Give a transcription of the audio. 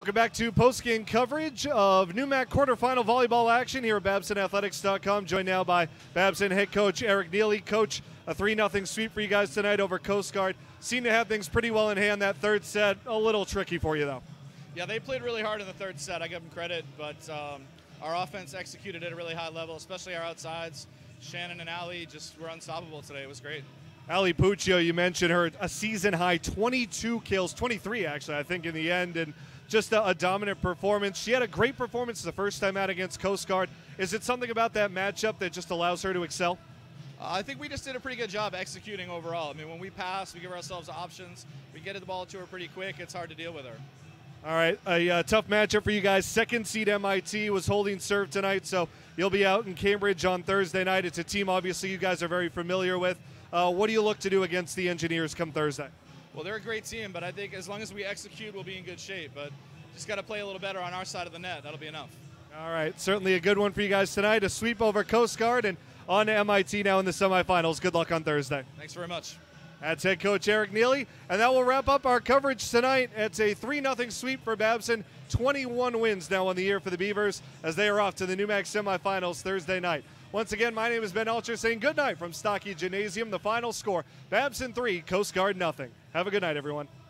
Welcome back to post-game coverage of NEWMAC quarterfinal volleyball action here at BabsonAthletics.com. Joined now by Babson head coach Eric Neely. Coach, a 3-0 sweep for you guys tonight over Coast Guard. Seem to have things pretty well in hand. That third set, a little tricky for you though. Yeah, they played really hard in the third set. I give them credit, but our offense executed at a really high level, especially our outsides. Shannon and Allie just were unstoppable today. It was great. Allie Puccio, you mentioned her, a season-high 22 kills, 23 actually, I think, in the end, and just a dominant performance. She had a great performance the first time out against Coast Guard. Is it something about that matchup that just allows her to excel? I think we just did a pretty good job executing overall. I mean, when we pass, we give ourselves options. We get the ball to her pretty quick. It's hard to deal with her. All right, a tough matchup for you guys. Second seed MIT was holding serve tonight, so you'll be out in Cambridge on Thursday night. It's a team, obviously, you guys are very familiar with. What do you look to do against the Engineers come Thursday? Well, they're a great team, but I think as long as we execute, we'll be in good shape. But just got to play a little better on our side of the net. That'll be enough. All right, certainly a good one for you guys tonight. A sweep over Coast Guard and on to MIT now in the semifinals. Good luck on Thursday. Thanks very much. That's head coach Eric Neely, and that will wrap up our coverage tonight. It's a 3-0 sweep for Babson. 21 wins now on the year for the Beavers as they are off to the NEWMAC semifinals Thursday night. Once again, my name is Ben Alcher saying good night from Stockey Gymnasium. The final score, Babson 3, Coast Guard nothing. Have a good night, everyone.